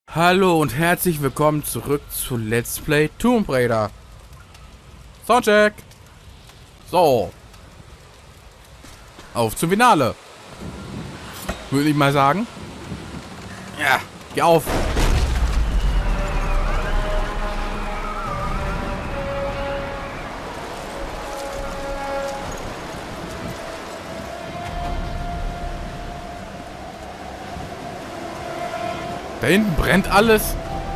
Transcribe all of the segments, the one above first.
Hallo und herzlich willkommen zurück zu Let's Play Tomb Raider. Soundcheck. So. Auf zum Finale. Würde ich mal sagen. Ja, geh auf. Da hinten brennt alles.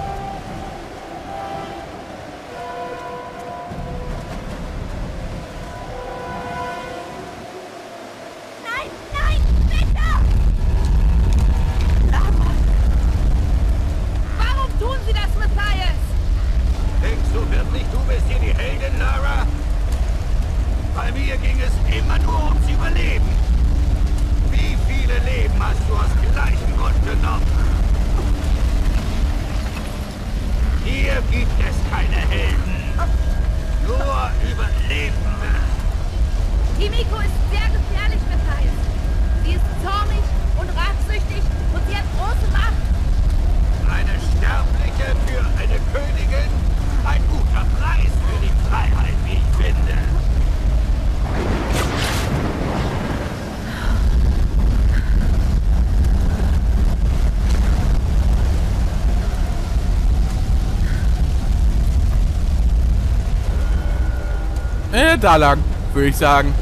Nein, nein, bitte! Lama! Warum tun Sie das, Matthias? Denkst du wirklich, du bist hier die Heldin, Lara? Bei mir ging es immer nur ums Überleben. Wie viele Leben hast du aus gleichem Grund genommen? Hier gibt es keine Helden. Nur Überlebende. Himiko ist sehr gefährlich, Matthias. Sie ist zornig und rachsüchtig und sie hat große Macht. Eine Sterbliche für eine Königin? Ein guter Preis für die Freiheit, wie ich finde. Da lang, würde ich sagen.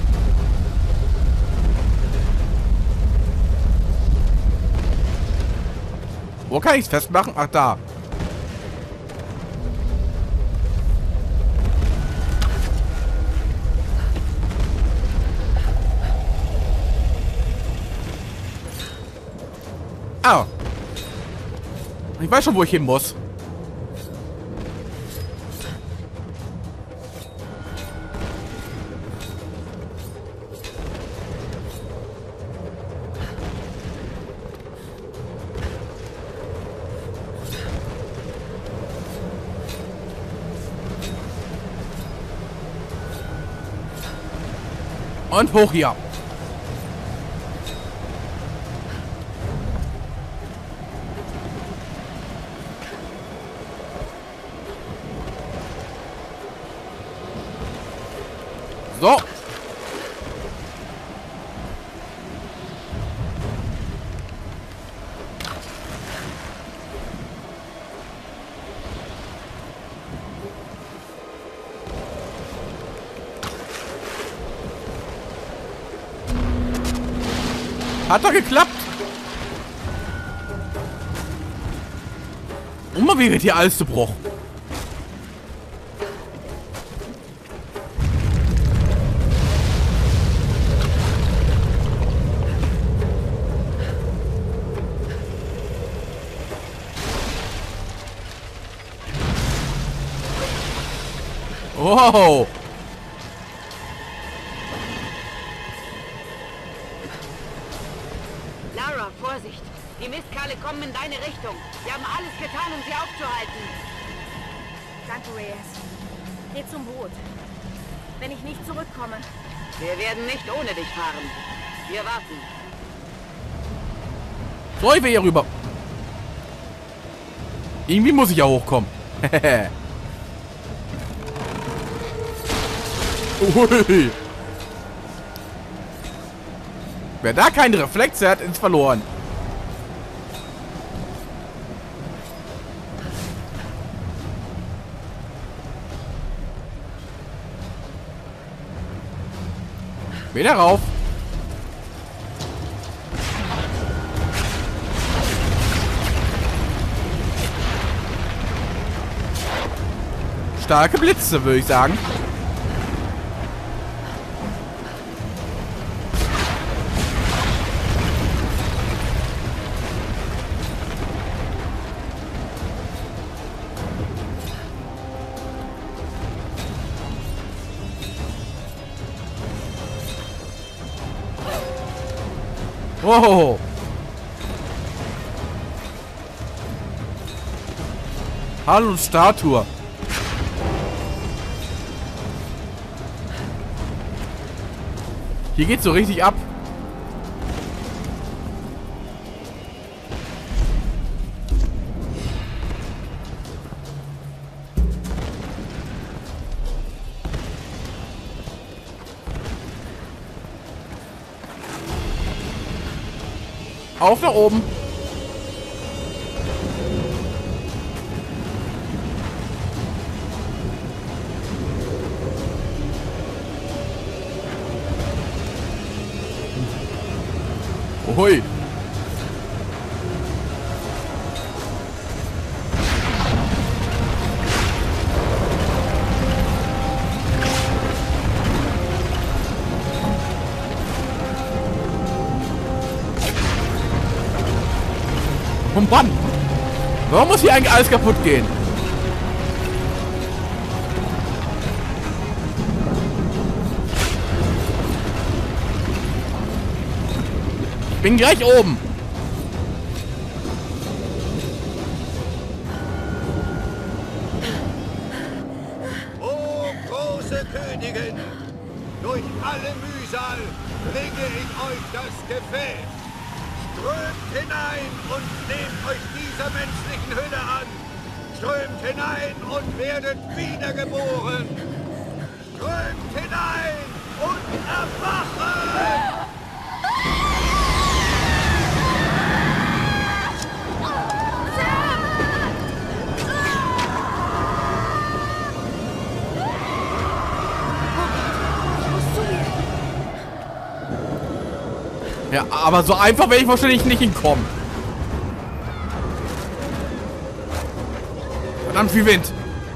Wo kann ich es festmachen? Ach, da. Ah. Ich weiß schon, wo ich hin muss. Und hoch hier. So. Hat doch geklappt. Und mal wird hier alles zu Bruch. Wow. Lara, Vorsicht! Die Mistkerle kommen in deine Richtung. Wir haben alles getan, um sie aufzuhalten. Danke, Reyes. Geh zum Boot. Wenn ich nicht zurückkomme. Wir werden nicht ohne dich fahren. Wir warten. So, ich will hier rüber. Irgendwie muss ich ja hochkommen. Ui. Wer da keine Reflexe hat, ist verloren. Wieder rauf. Starke Blitze, würde ich sagen. Wow. Hallo Statue. Hier geht's so richtig ab. Auf nach oben. Hui. Und wann? Warum muss hier eigentlich alles kaputt gehen? Ich bin gleich oben. O große Königin, durch alle Mühsal bringe ich euch das Gefäß. Strömt hinein und nehmt euch dieser menschlichen Hülle an. Strömt hinein und werdet wiedergeboren. Strömt hinein und erwachen! Ja, aber so einfach werde ich wahrscheinlich nicht hinkommen. Verdammt viel Wind.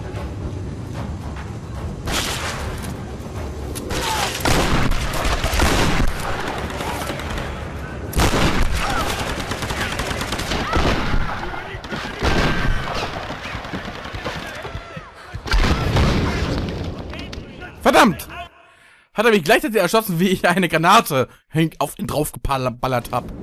Verdammt! Hat er mich gleichzeitig erschossen, wie ich eine Granate auf ihn drauf geballert habe.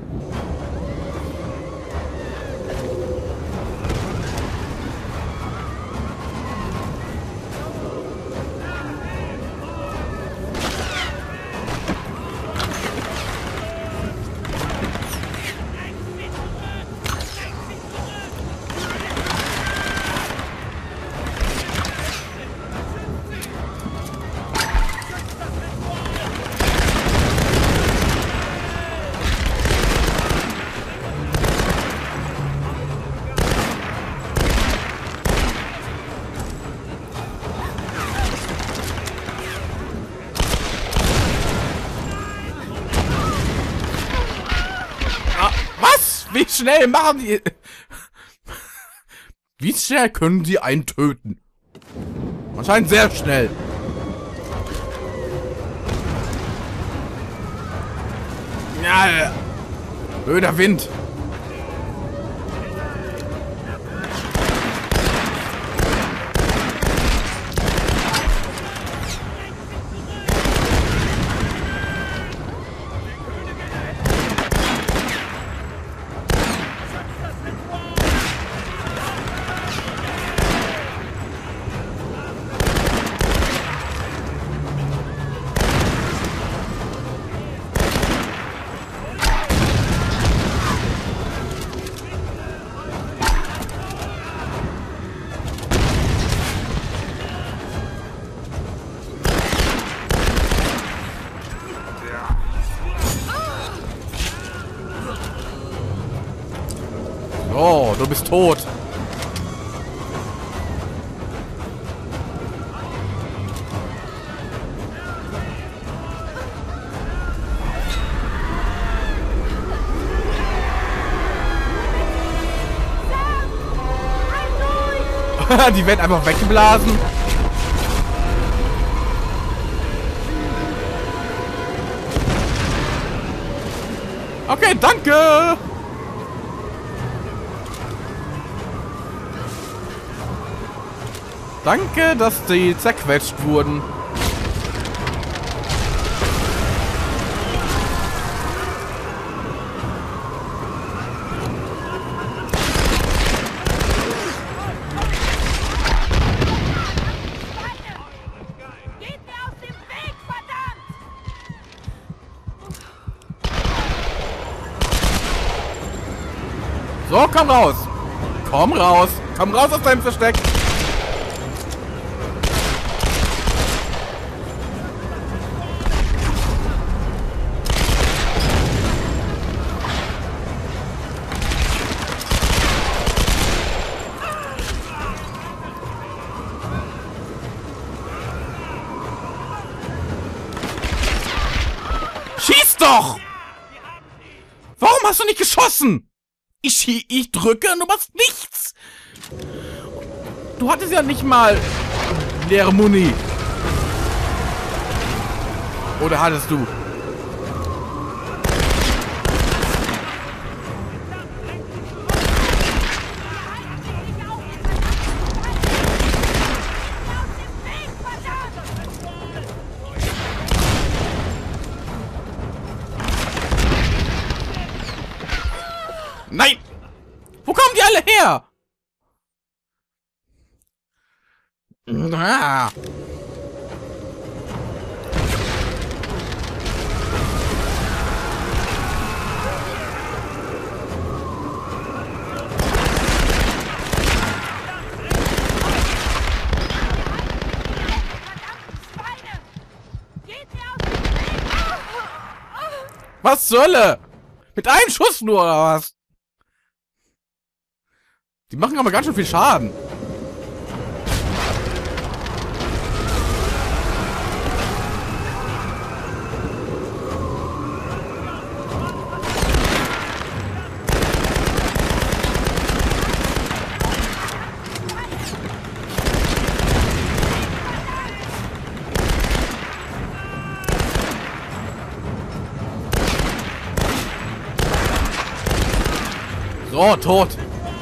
Wie schnell machen die... Wie schnell können sie einen töten? Anscheinend sehr schnell. Ja, blöder Wind. Oh, du bist tot. Die werden einfach weggeblasen. Okay, danke. Danke, dass die zerquetscht wurden. Geht mir aus dem Weg, verdammt! So, komm raus. Komm raus. Komm raus aus deinem Versteck. doch! Warum hast du nicht geschossen? Ich drücke und du machst nichts. Du hattest ja nicht mal leere Muni. Oder hattest du? Nein! Wo kommen die alle her? Ah. Was zur Hölle? Mit einem Schuss nur, oder was? Die machen aber ganz schön viel Schaden. So, tot.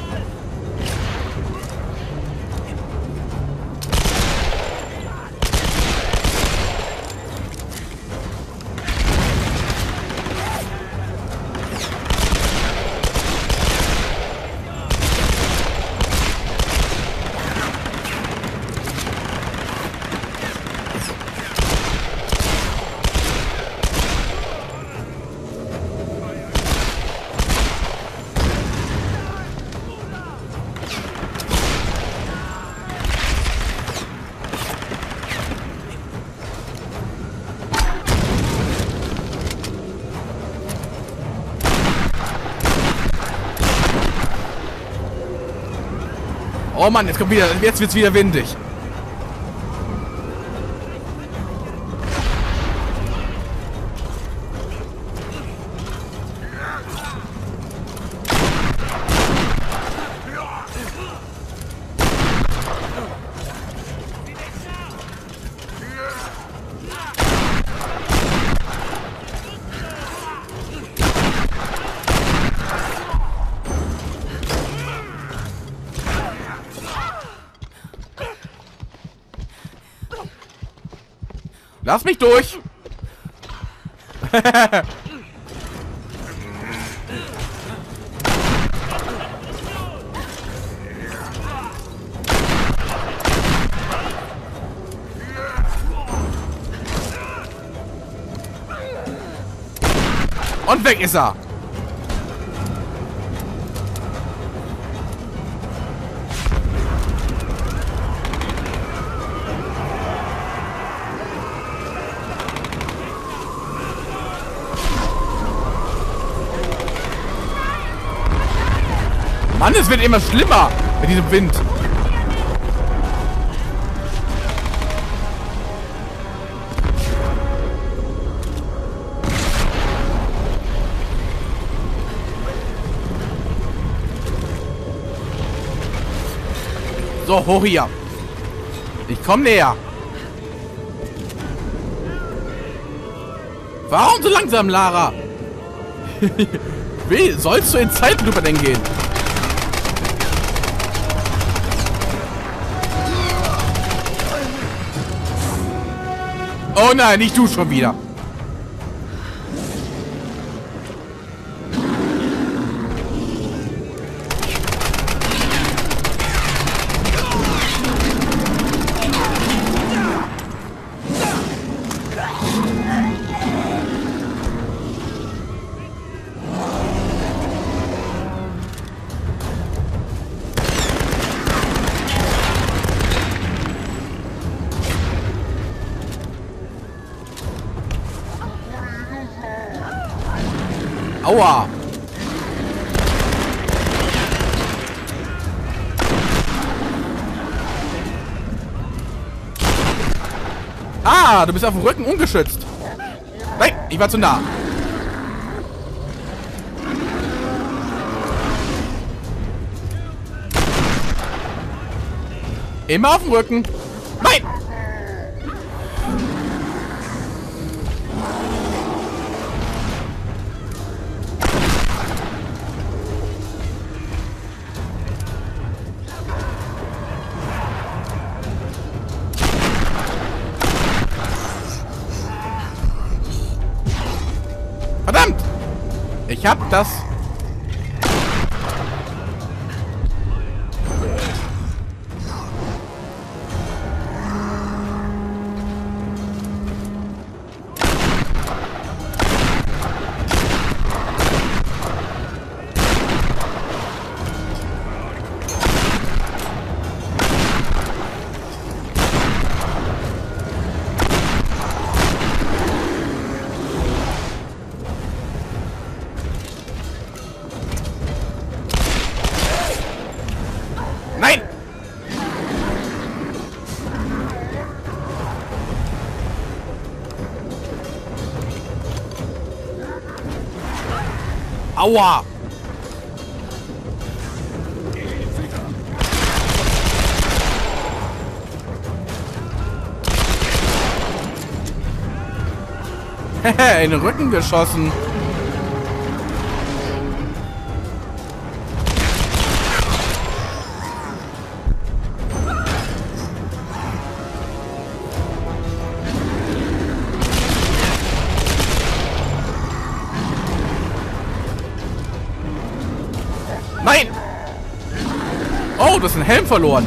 Oh Mann, jetzt wird's wieder windig. Lass mich durch! Und weg ist er! Mann, es wird immer schlimmer mit diesem Wind. So, hoch hier. Ich komm näher. Warum so langsam, Lara? Wie sollst du in Zeitlupe denn gehen? Oh nein, nicht du schon wieder. Aua! Ah, du bist auf dem Rücken ungeschützt. Nein, ich war zu nah. Immer auf dem Rücken. Nein! Verdammt! Ich hab das. Nein! Aua! In den Rücken geschossen. Nein! Oh, du hast einen Helm verloren.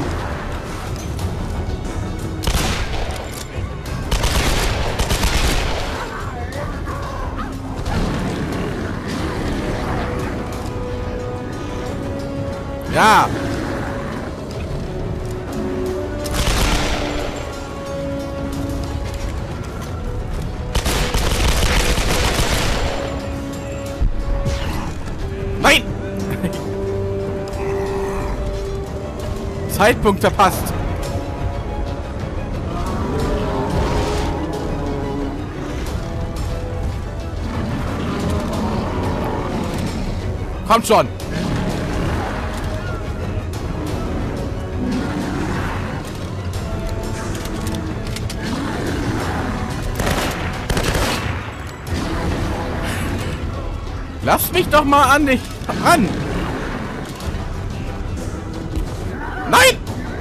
Ja. Nein! Zeitpunkt verpasst. Kommt schon. Lass mich doch mal an dich ran. Nein!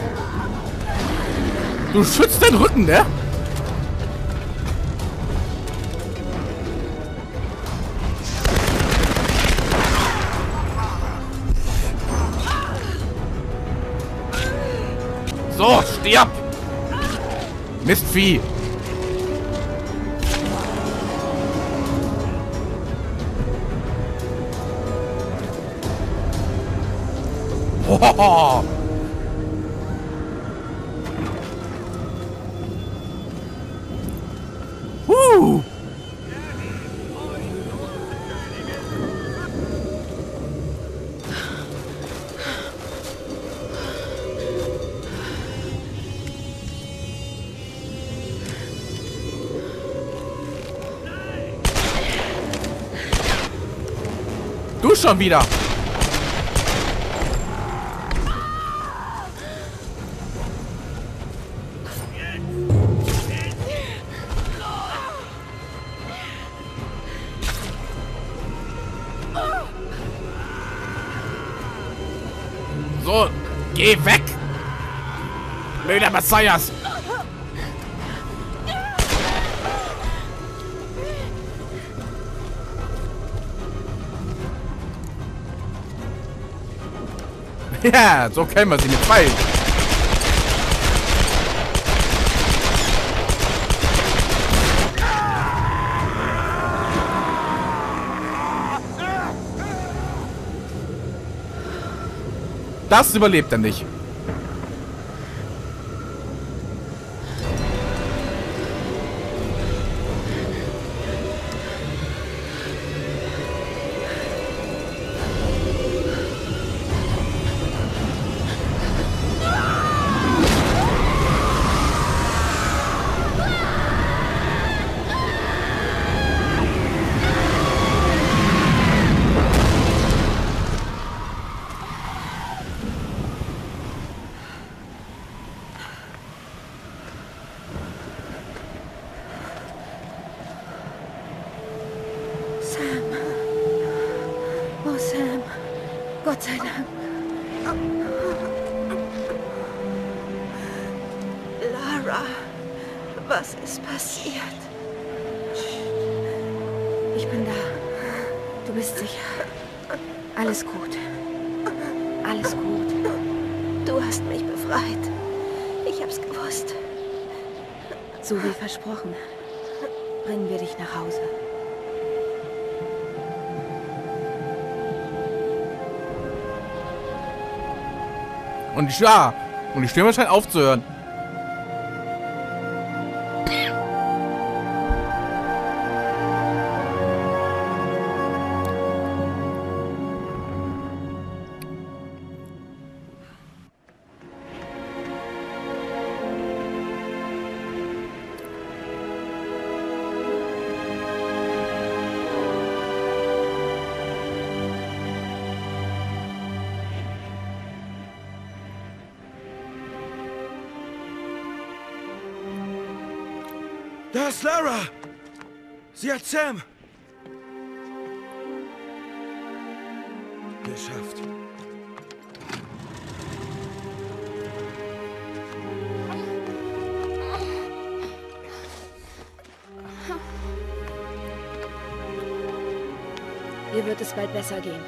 Du schützt den Rücken, ne? So, stirb! Mistvieh! Hohoho! Du schon wieder! So, geh weg! Blöder Messias! Ja, so kennen wir sie mit Pfeilen. Das überlebt er nicht. Gott sei Dank. Lara, was ist passiert? Ich bin da. Du bist sicher. Alles gut. Alles gut. Du hast mich befreit. Ich hab's gewusst. So wie versprochen. Bringen wir dich nach Hause. Und die Stimme scheint aufzuhören. Da ist Lara! Sie hat Sam! Geschafft. Ihr wird es bald besser gehen.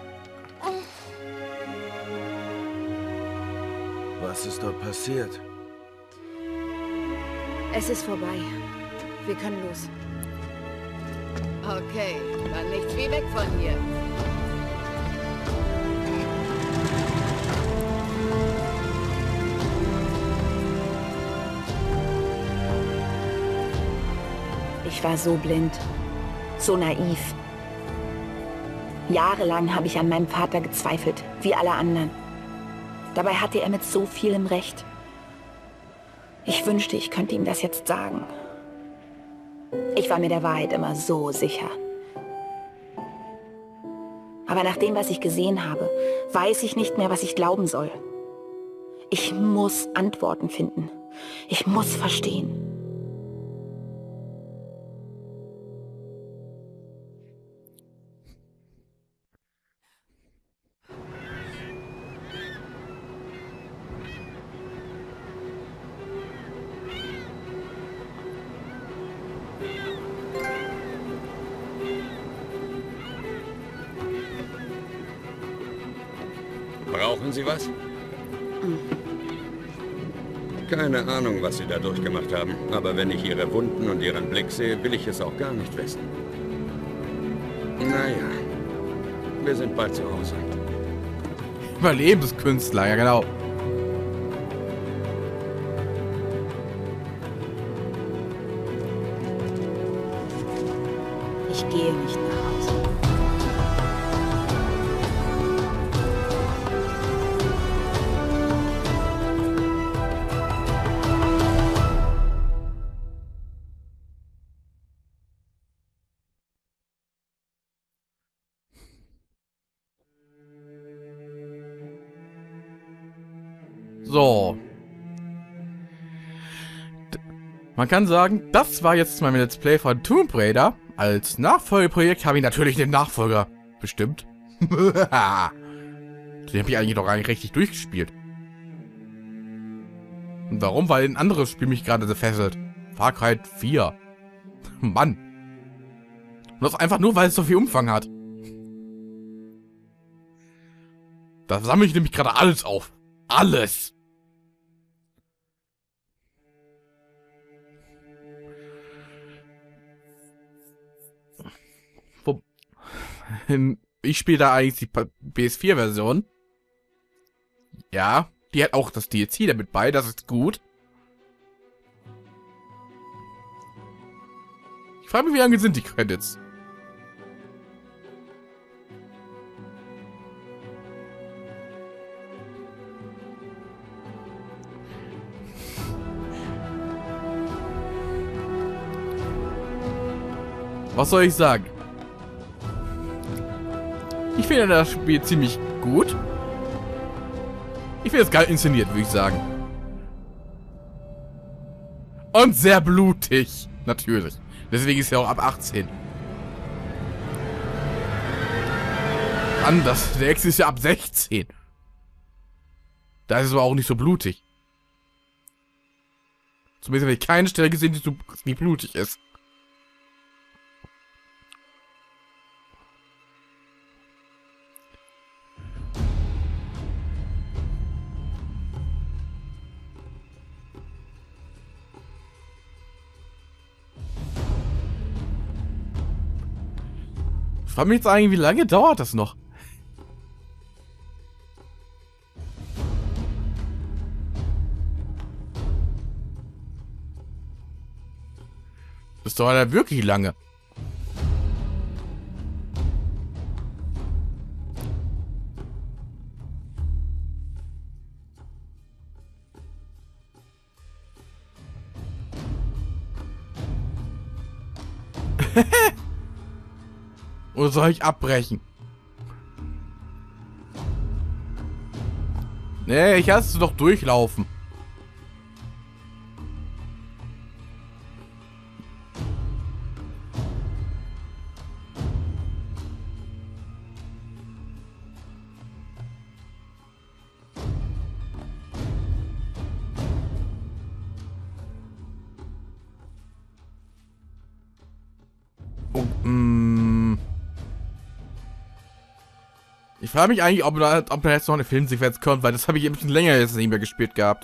Was ist dort passiert? Es ist vorbei. Wir können los. Okay, dann nichts wie weg von hier. Ich war so blind, so naiv. Jahrelang habe ich an meinem Vater gezweifelt, wie alle anderen. Dabei hatte er mit so vielem recht. Ich wünschte, ich könnte ihm das jetzt sagen. Ich war mir der Wahrheit immer so sicher. Aber nach dem, was ich gesehen habe, weiß ich nicht mehr, was ich glauben soll. Ich muss Antworten finden. Ich muss verstehen. Brauchen Sie was? Keine Ahnung, was Sie da durchgemacht haben. Aber wenn ich Ihre Wunden und Ihren Blick sehe, will ich es auch gar nicht wissen. Naja, wir sind bald zu Hause. Überlebenskünstler, ja genau. Ich gehe nicht nach Hause. So. Man kann sagen, das war jetzt mein Let's Play von Tomb Raider. Als Nachfolgeprojekt habe ich natürlich den Nachfolger bestimmt. Den habe ich eigentlich noch gar nicht richtig durchgespielt. Und warum? Weil ein anderes Spiel mich gerade so fesselt. Far Cry 4. Mann. Und das einfach nur, weil es so viel Umfang hat. Da sammle ich nämlich gerade alles auf. Alles. Ich spiele da eigentlich die PS4-Version. Ja, die hat auch das DLC damit bei, das ist gut. Ich frage mich, wie lange sind die Credits? Was soll ich sagen? Ich finde das Spiel ziemlich gut. Ich finde es geil inszeniert, würde ich sagen. Und sehr blutig. Natürlich. Deswegen ist er auch ab 18. anders. Der Ex ist ja ab 16. Da ist es aber auch nicht so blutig. Zumindest habe ich keine Stelle gesehen, die blutig ist. Ich frage mich jetzt eigentlich, wie lange dauert das noch? Das dauert ja wirklich lange. Oder soll ich abbrechen? Nee, ich lasse es doch durchlaufen. Ich frage mich eigentlich, ob da jetzt noch eine Filmsequenz kommt, weil das habe ich ein bisschen länger jetzt nicht mehr gespielt gehabt.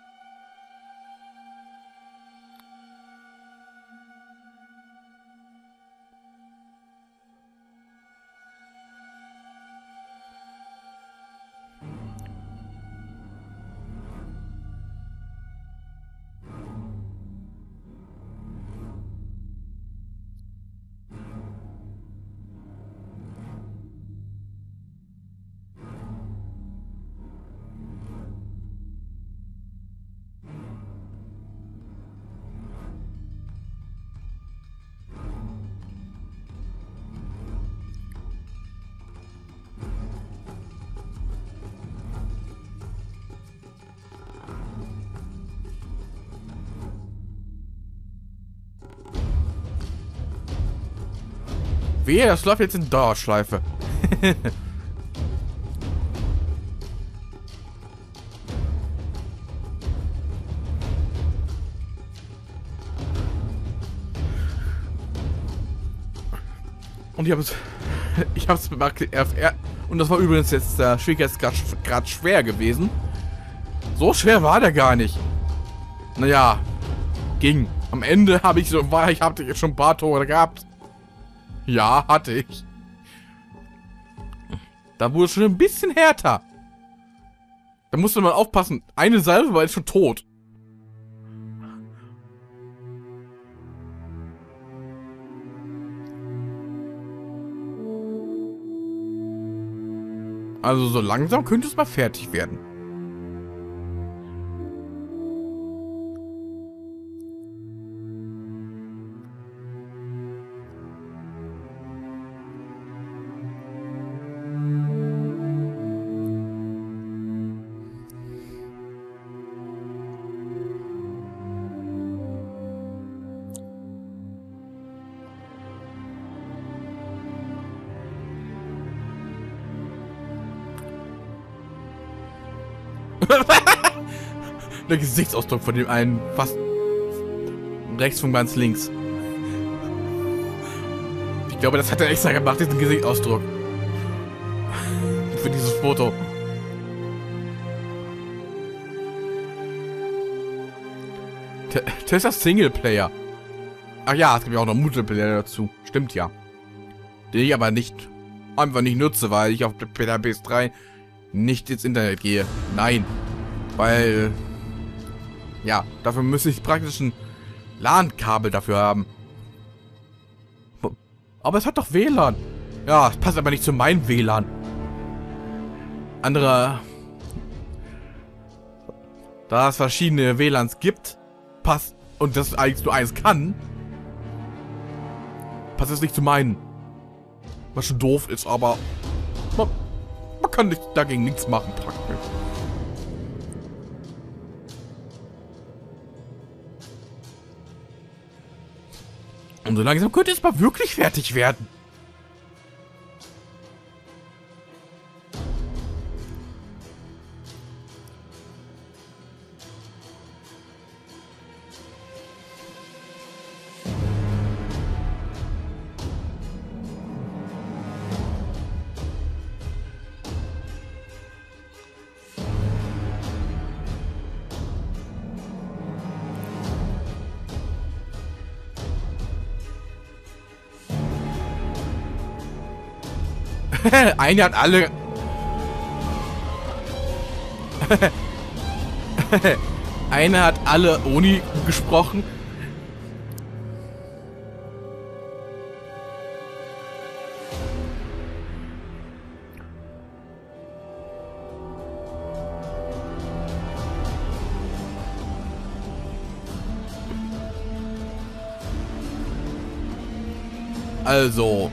Wehe, das läuft jetzt in Dauerschleife. Und ich hab's gemacht, und das war übrigens jetzt der Schwierigkeitsgrad schwer gewesen. So schwer war der gar nicht. Naja, ging. Am Ende hatte ich jetzt schon ein paar Tore gehabt. Ja, hatte ich. Da wurde es schon ein bisschen härter. Da musste man aufpassen. Eine Salve war jetzt schon tot. Also so langsam könnte es mal fertig werden. Der Gesichtsausdruck von dem einen fast rechts von ganz links. Ich glaube, das hat er extra gemacht, diesen Gesichtsausdruck. Für dieses Foto. Tester Singleplayer. Ach ja, es gibt ja auch noch Multiplayer dazu. Stimmt ja. Den ich aber einfach nicht nutze, weil ich auf der PS3 nicht ins Internet gehe. Nein. Weil... Ja, dafür müsste ich praktisch ein LAN-Kabel dafür haben. Aber es hat doch WLAN. Ja, es passt aber nicht zu meinem WLAN. Da es verschiedene WLANs gibt, passt, und das eigentlich nur eins kann, passt es nicht zu meinen. Was schon doof ist, aber man kann dagegen nichts machen, praktisch. Und so langsam könnte es mal wirklich fertig werden. Eine hat alle... Eine hat alle Oni gesprochen. Also.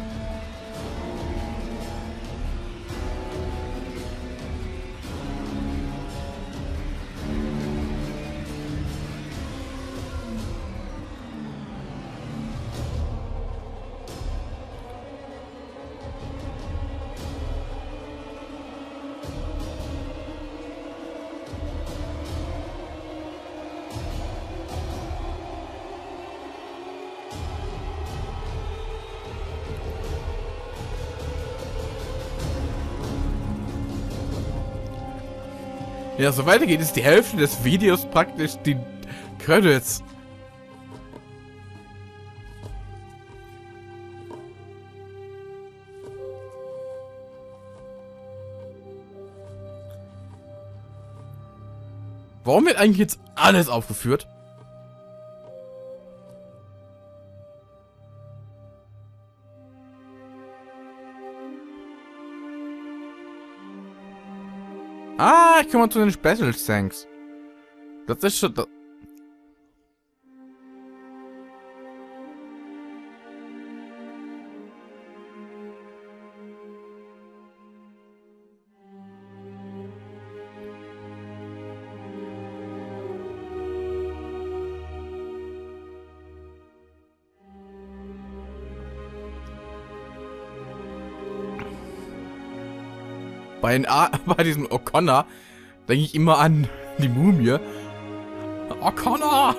Ja, so weiter geht, ist die Hälfte des Videos praktisch die Credits. Warum wird eigentlich jetzt alles aufgeführt? Ah, ich komme mal zu den Special Thanks. Das ist schon... Bei diesem O'Connor denke ich immer an die Mumie. O'Connor!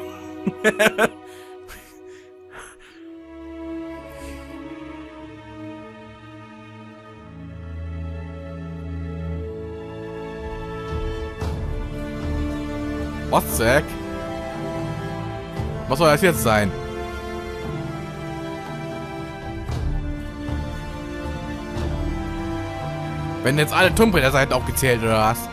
Was, Zack? Was soll das jetzt sein? Wenn jetzt alle Tomb Raider Seiten aufgezählt oder was?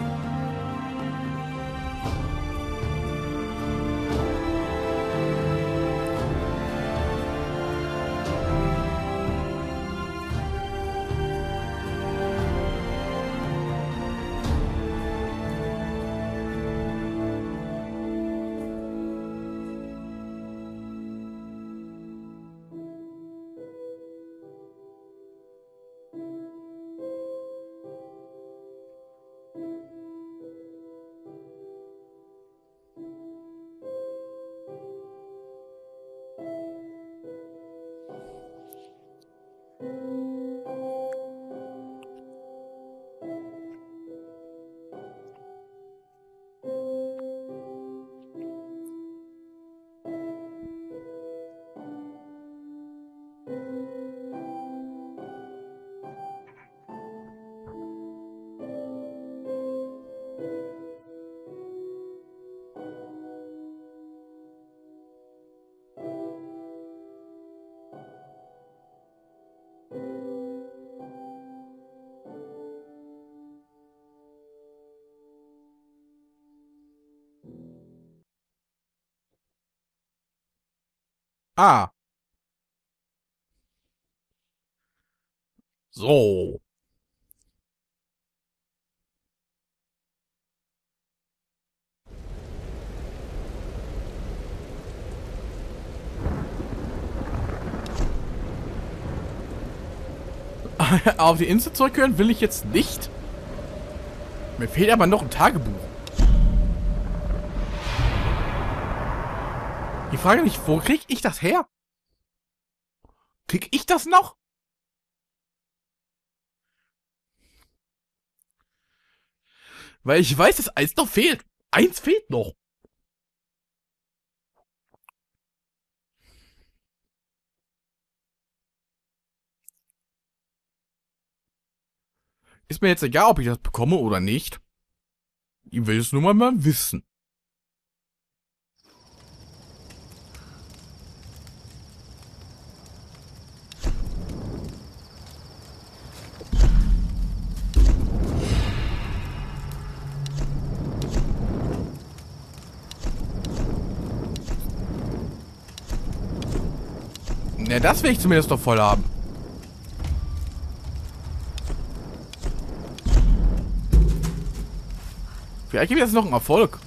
Ah. So. Auf die Insel zurückkehren will ich jetzt nicht. Mir fehlt aber noch ein Tagebuch. Die Frage nicht, wo krieg ich das her? Krieg ich das noch? Weil ich weiß, dass eins noch fehlt. Eins fehlt noch. Ist mir jetzt egal, ob ich das bekomme oder nicht. Ich will es nur mal wissen. Ne, das will ich zumindest doch voll haben. Vielleicht gibt es jetzt noch einen Erfolg.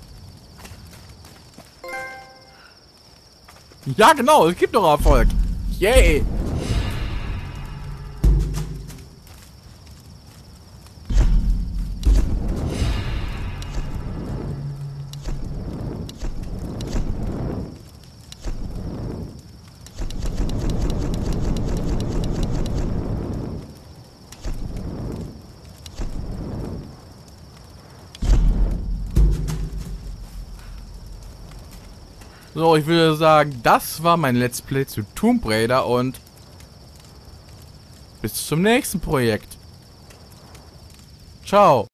Ja, genau, es gibt noch Erfolg. Yay! So, ich würde sagen, das war mein Let's Play zu Tomb Raider und bis zum nächsten Projekt. Ciao.